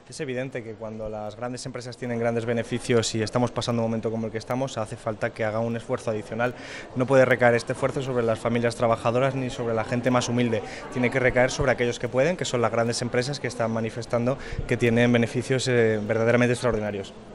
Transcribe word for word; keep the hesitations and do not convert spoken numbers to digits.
Es evidente que cuando las grandes empresas tienen grandes beneficios y estamos pasando un momento como el que estamos, hace falta que haga un esfuerzo adicional. No puede recaer este esfuerzo sobre las familias trabajadoras ni sobre la gente más humilde. Tiene que recaer sobre aquellos que pueden, que son las grandes empresas que están manifestando que tienen beneficios eh, verdaderamente extraordinarios.